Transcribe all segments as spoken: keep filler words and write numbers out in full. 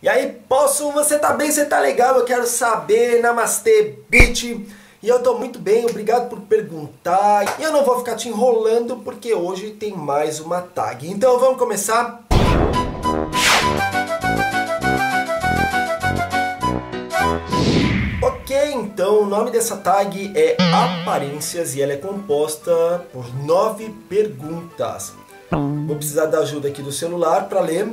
E aí, posso? Você tá bem? Você tá legal? Eu quero saber. Namastê, bitch. E eu tô muito bem, obrigado por perguntar. E eu não vou ficar te enrolando porque hoje tem mais uma tag. Então vamos começar? Ok, então o nome dessa tag é Aparências e ela é composta por nove perguntas. Vou precisar da ajuda aqui do celular para ler,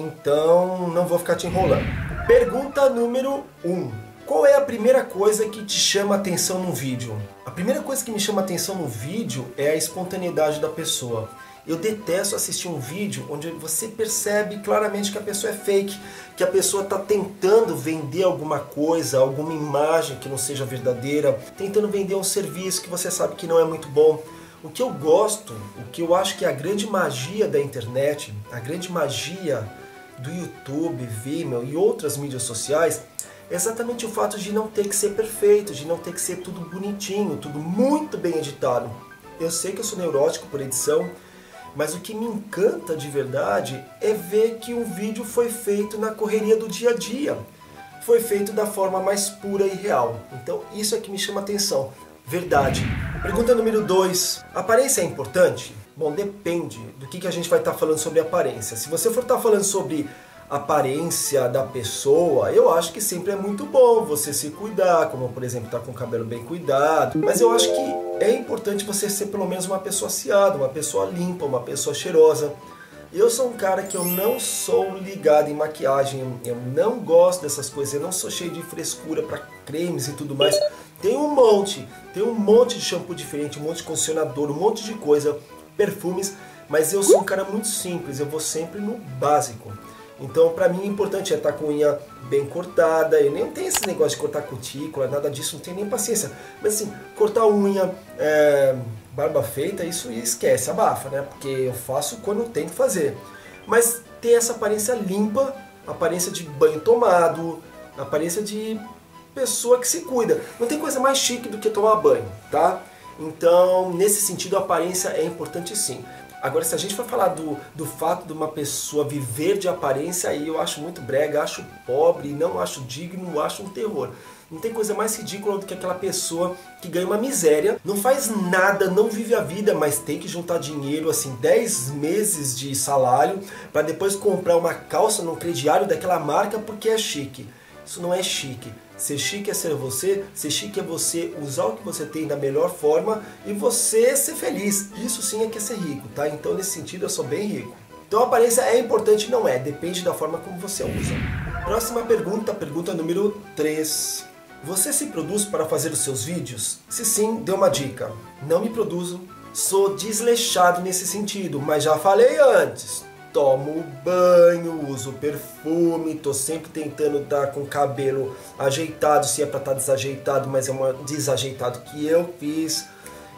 então não vou ficar te enrolando. Pergunta número um. Qual é a primeira coisa que te chama a atenção no vídeo? A primeira coisa que me chama a atenção no vídeo é a espontaneidade da pessoa. Eu detesto assistir um vídeo onde você percebe claramente que a pessoa é fake, que a pessoa está tentando vender alguma coisa, alguma imagem que não seja verdadeira, tentando vender um serviço que você sabe que não é muito bom. O que eu gosto, o que eu acho que é a grande magia da internet, a grande magia do YouTube, Vimeo e outras mídias sociais, é exatamente o fato de não ter que ser perfeito, de não ter que ser tudo bonitinho, tudo muito bem editado. Eu sei que eu sou neurótico por edição, mas o que me encanta de verdade é ver que um vídeo foi feito na correria do dia a dia. Foi feito da forma mais pura e real. Então isso é que me chama a atenção. Verdade. Pergunta número dois. Aparência é importante? Bom, depende do que, que a gente vai estar falando sobre aparência. Se você for estar falando sobre aparência da pessoa, eu acho que sempre é muito bom você se cuidar, como por exemplo estar com o cabelo bem cuidado. Mas eu acho que é importante você ser pelo menos uma pessoa aciada, uma pessoa limpa, uma pessoa cheirosa. Eu sou um cara que eu não sou ligado em maquiagem, eu não gosto dessas coisas, eu não sou cheio de frescura para cremes e tudo mais. Tem um monte, tem um monte de shampoo diferente, um monte de condicionador, um monte de coisa, perfumes, mas eu sou um cara muito simples, eu vou sempre no básico. Então pra mim o importante é estar com a unha bem cortada, eu nem tenho esse negócio de cortar cutícula, nada disso, não tenho nem paciência. Mas assim, cortar a unha, é, barba feita, isso esquece, abafa, né? Porque eu faço quando eu tenho que fazer. Mas ter essa aparência limpa, aparência de banho tomado, aparência de pessoa que se cuida. Não tem coisa mais chique do que tomar banho, tá? Então, nesse sentido, a aparência é importante sim. Agora, se a gente for falar do, do fato de uma pessoa viver de aparência, aí eu acho muito brega, acho pobre, não acho digno, acho um terror. Não tem coisa mais ridícula do que aquela pessoa que ganha uma miséria, não faz nada, não vive a vida, mas tem que juntar dinheiro, assim, dez meses de salário, para depois comprar uma calça no crediário daquela marca porque é chique. Isso não é chique. Ser chique é ser você, ser chique é você usar o que você tem da melhor forma e você ser feliz. Isso sim é que é ser rico, tá? Então nesse sentido eu sou bem rico. Então a aparência é importante? Não é, depende da forma como você usa. Próxima pergunta, pergunta número três. Você se produz para fazer os seus vídeos? Se sim, dê uma dica. Não me produzo, sou desleixado nesse sentido, mas já falei antes. Tomo banho, uso perfume, tô sempre tentando estar com o cabelo ajeitado, se é para estar desajeitado, mas é um desajeitado que eu fiz.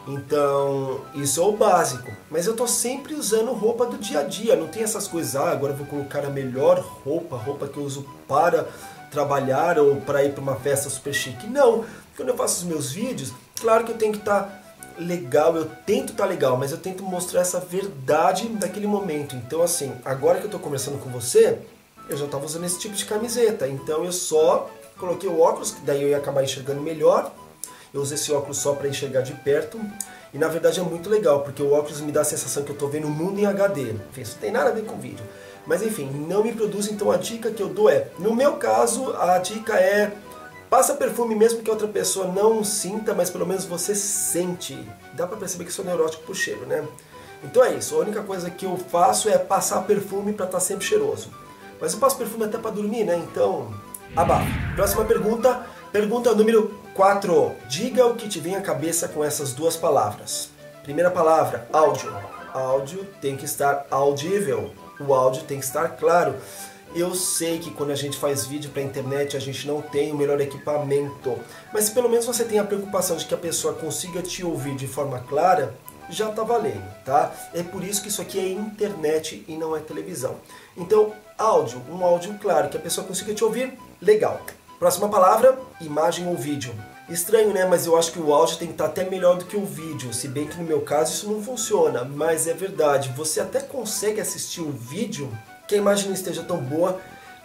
Então, isso é o básico. Mas eu tô sempre usando roupa do dia a dia, não tem essas coisas, ah, agora eu vou colocar a melhor roupa, roupa que eu uso para trabalhar ou para ir para uma festa super chique. Não, quando eu faço os meus vídeos, claro que eu tenho que estar legal, eu tento estar legal, mas eu tento mostrar essa verdade daquele momento. Então assim, agora que eu estou conversando com você, eu já estava usando esse tipo de camiseta, então eu só coloquei o óculos, que daí eu ia acabar enxergando melhor. Eu usei esse óculos só para enxergar de perto, e na verdade é muito legal, porque o óculos me dá a sensação que eu estou vendo o mundo em H D. Isso não tem nada a ver com o vídeo. Mas enfim, não me produz, então a dica que eu dou é, no meu caso, a dica é: passa perfume mesmo que a outra pessoa não sinta, mas pelo menos você sente. Dá pra perceber que sou neurótico por cheiro, né? Então é isso, a única coisa que eu faço é passar perfume pra estar sempre cheiroso. Mas eu passo perfume até pra dormir, né? Então, abafa. Próxima pergunta, pergunta número quatro. Diga o que te vem à cabeça com essas duas palavras. Primeira palavra, áudio. Áudio tem que estar audível. O áudio tem que estar claro. Eu sei que quando a gente faz vídeo para a internet a gente não tem o melhor equipamento, mas se pelo menos você tem a preocupação de que a pessoa consiga te ouvir de forma clara, já está valendo, tá? É por isso que isso aqui é internet e não é televisão. Então, áudio, um áudio claro, que a pessoa consiga te ouvir, legal. Próxima palavra, imagem ou vídeo. Estranho, né? Mas eu acho que o áudio tem que estar até melhor do que o vídeo, se bem que no meu caso isso não funciona, mas é verdade, você até consegue assistir um vídeo que a imagem não esteja tão boa,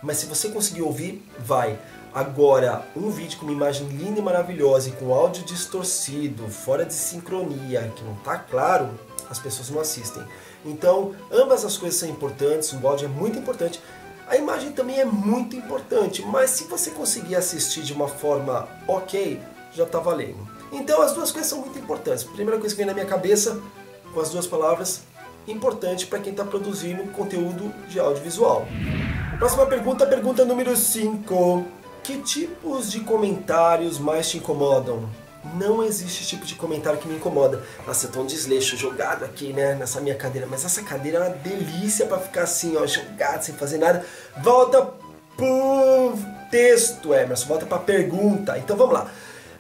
Mas se você conseguir ouvir, vai. Agora, um vídeo com uma imagem linda e maravilhosa e com áudio distorcido, fora de sincronia, que não está claro, as pessoas não assistem. Então, ambas as coisas são importantes, o áudio é muito importante, a imagem também é muito importante, mas se você conseguir assistir de uma forma ok, já está valendo. Então, as duas coisas são muito importantes. Primeira coisa que vem na minha cabeça, com as duas palavras, importante para quem está produzindo conteúdo de audiovisual. Próxima pergunta, pergunta número cinco. Que tipos de comentários mais te incomodam? Não existe tipo de comentário que me incomoda. Nossa, eu tô um desleixo jogado aqui, né, nessa minha cadeira. Mas essa cadeira é uma delícia para ficar assim, ó, jogado, sem fazer nada. Volta pro texto, Emerson. Volta pra pergunta. Então vamos lá.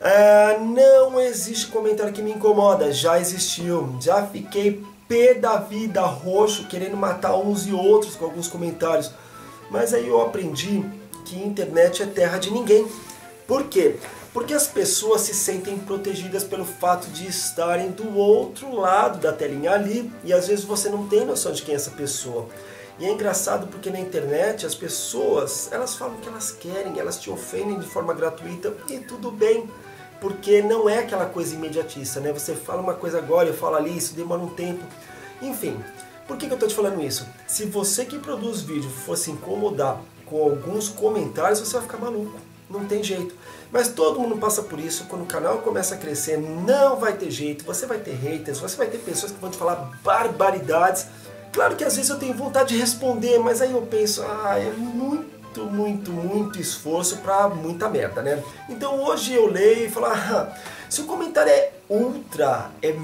Uh, não existe comentário que me incomoda. Já existiu. Já fiquei pé da vida, roxo, querendo matar uns e outros com alguns comentários. Mas aí eu aprendi que internet é terra de ninguém. Por quê? Porque as pessoas se sentem protegidas pelo fato de estarem do outro lado da telinha ali, e às vezes você não tem noção de quem é essa pessoa. E é engraçado porque na internet as pessoas, elas falam o que elas querem, elas te ofendem de forma gratuita e tudo bem, porque não é aquela coisa imediatista, né? Você fala uma coisa agora, eu falo ali, isso demora um tempo. Enfim, por que que eu estou te falando isso? Se você que produz vídeo for se incomodar com alguns comentários, você vai ficar maluco. Não tem jeito. Mas todo mundo passa por isso. Quando o canal começa a crescer, não vai ter jeito. Você vai ter haters, você vai ter pessoas que vão te falar barbaridades. Claro que às vezes eu tenho vontade de responder, mas aí eu penso, ah, é muito, muito, muito esforço pra muita merda, né? Então hoje eu leio e falo, ah, se o comentário é ultra, é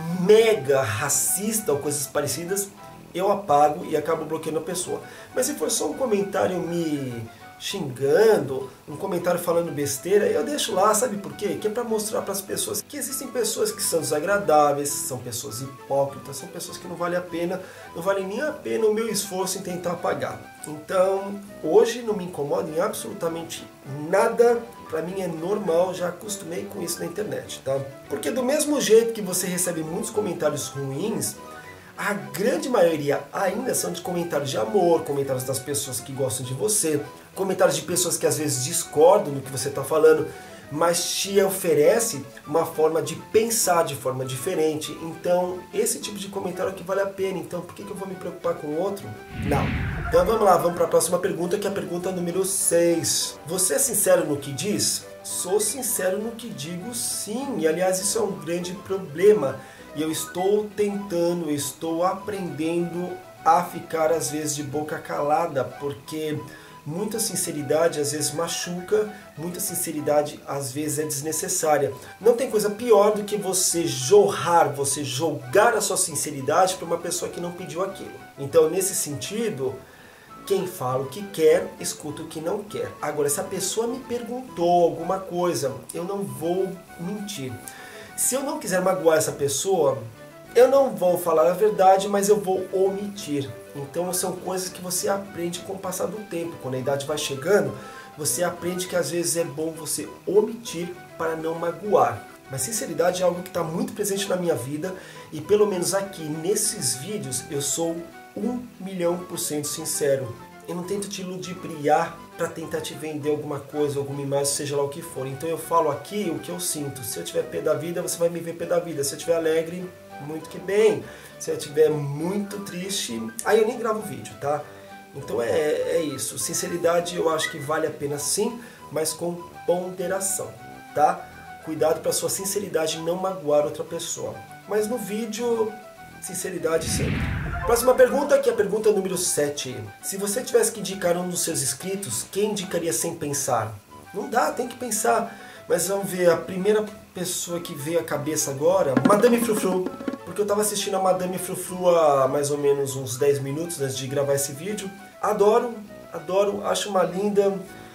mega racista ou coisas parecidas, eu apago e acabo bloqueando a pessoa. Mas se for só um comentário me xingando, um comentário falando besteira, eu deixo lá, sabe por quê? Que é para mostrar para as pessoas que existem pessoas que são desagradáveis, são pessoas hipócritas, são pessoas que não vale a pena, não vale nem a pena o meu esforço em tentar apagar. Então, hoje não me incomoda em absolutamente nada, para mim é normal, já acostumei com isso na internet, tá? Porque do mesmo jeito que você recebe muitos comentários ruins, a grande maioria ainda são de comentários de amor, comentários das pessoas que gostam de você, comentários de pessoas que às vezes discordam do que você está falando, mas te oferece uma forma de pensar de forma diferente. Então, esse tipo de comentário é que vale a pena. Então, por que que eu vou me preocupar com o outro? Não. Então, vamos lá, vamos para a próxima pergunta, que é a pergunta número seis. Você é sincero no que diz? Sou sincero no que digo, sim. E, aliás, isso é um grande problema. E eu estou tentando, eu estou aprendendo a ficar às vezes de boca calada, porque muita sinceridade às vezes machuca, muita sinceridade às vezes é desnecessária. Não tem coisa pior do que você jorrar, você jogar a sua sinceridade para uma pessoa que não pediu aquilo. Então, nesse sentido, quem fala o que quer, escuta o que não quer. Agora, se a pessoa me perguntou alguma coisa, eu não vou mentir. Se eu não quiser magoar essa pessoa, eu não vou falar a verdade, mas eu vou omitir. Então são coisas que você aprende com o passar do tempo. Quando a idade vai chegando, você aprende que às vezes é bom você omitir para não magoar. Mas sinceridade é algo que está muito presente na minha vida e pelo menos aqui nesses vídeos eu sou um milhão por cento sincero. Eu não tento te ludibriar para tentar te vender alguma coisa, alguma imagem, seja lá o que for. Então eu falo aqui o que eu sinto. Se eu tiver pé da vida, você vai me ver pé da vida. Se eu estiver alegre, muito que bem. Se eu estiver muito triste, aí eu nem gravo vídeo, tá? Então é, é isso. Sinceridade eu acho que vale a pena sim, mas com ponderação, tá? Cuidado para sua sinceridade não magoar outra pessoa. Mas no vídeo, sinceridade sempre. Próxima pergunta, que é a pergunta número sete. Se você tivesse que indicar um dos seus inscritos, quem indicaria sem pensar? Não dá, tem que pensar. Mas vamos ver, a primeira pessoa que veio à cabeça agora, Madame Frufru. Porque eu estava assistindo a Madame Frufru há mais ou menos uns dez minutos antes de gravar esse vídeo. Adoro, adoro, acho uma linda.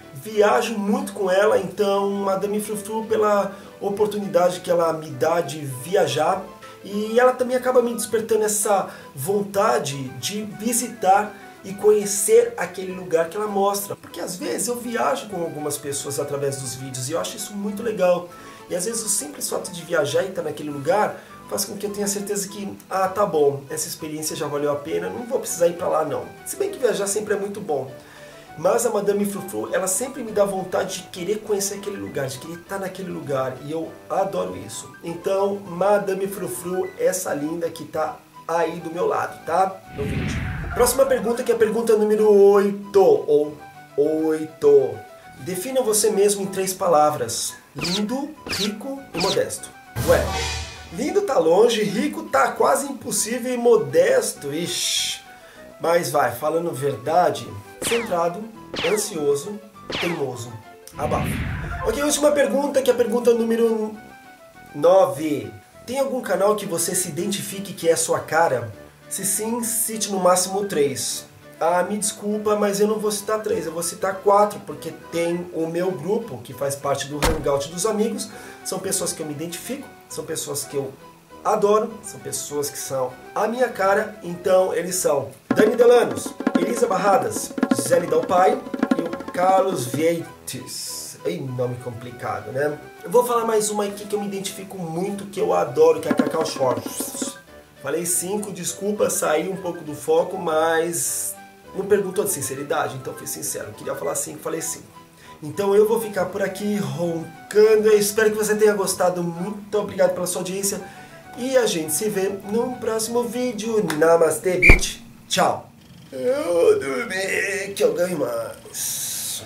Viajo muito com ela, então Madame Frufru pela oportunidade que ela me dá de viajar. E ela também acaba me despertando essa vontade de visitar e conhecer aquele lugar que ela mostra. Porque às vezes eu viajo com algumas pessoas através dos vídeos e eu acho isso muito legal. E às vezes o simples fato de viajar e estar naquele lugar faz com que eu tenha certeza que, ah, tá bom, essa experiência já valeu a pena, não vou precisar ir pra lá não. Se bem que viajar sempre é muito bom. Mas a Madame Frufru, ela sempre me dá vontade de querer conhecer aquele lugar, de querer estar naquele lugar. E eu adoro isso. Então, Madame Frufru, essa linda que tá aí do meu lado, tá? No vídeo. Próxima pergunta, que é a pergunta número oito, ou oito. Defina você mesmo em três palavras. Lindo, rico e modesto. Ué, lindo tá longe, rico tá quase impossível e modesto, ixi. Mas vai, falando verdade, centrado, ansioso, teimoso. Abafa. Ok, última pergunta, que é a pergunta número nove. Tem algum canal que você se identifique que é a sua cara? Se sim, cite no máximo três. Ah, me desculpa, mas eu não vou citar três, eu vou citar quatro, porque tem o meu grupo, que faz parte do Hangout dos Amigos. São pessoas que eu me identifico, são pessoas que eu adoro, são pessoas que são a minha cara. Então eles são Dani Delanos, Elisa Barradas, Gisele Dalpai e o Carlos Vieites. Ei, nome complicado, né? Eu vou falar mais uma aqui que eu me identifico muito, que eu adoro, que é a Cacau Shorts. Falei cinco, desculpa, saí um pouco do foco, mas não perguntou de sinceridade, então fui sincero. Eu queria falar cinco, falei cinco. Então eu vou ficar por aqui roncando. Eu espero que você tenha gostado. Muito obrigado pela sua audiência. E a gente se vê no próximo vídeo. Namastê, bitch. Tchau. Eu dormi que eu ganho mais.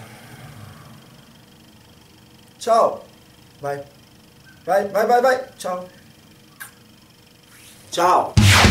Tchau. Vai. Vai, vai, vai, vai. Tchau. Tchau.